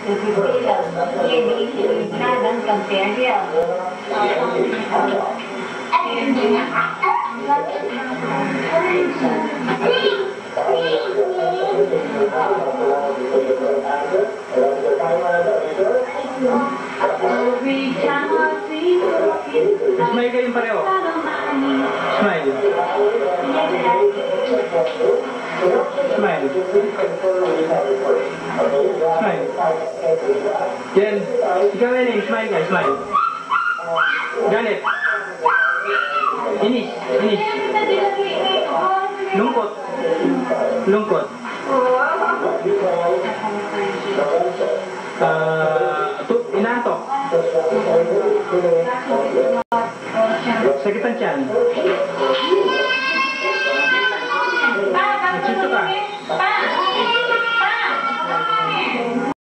compare here. Smile kayong pareho. Smile. Smile. Smile. Jen, ikaw yan smile ka, smile. Janet. Inis, inis. Lungkot. Lungkot. Inantok.